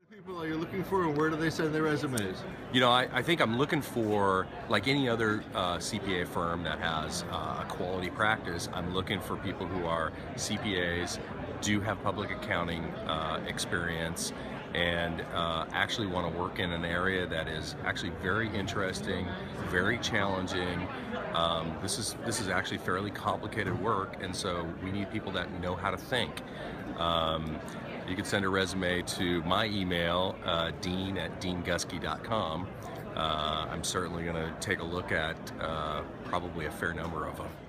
People are you looking for, and where do they send their resumes? You know, I think I'm looking for, like any other CPA firm that has a quality practice, I'm looking for people who are CPAs, do have public accounting experience, and actually want to work in an area that is actually very interesting, very challenging. This is actually fairly complicated work, and so we need people that know how to think. You can send a resume to my email, dean@deanguske.com. I'm certainly going to take a look at probably a fair number of them.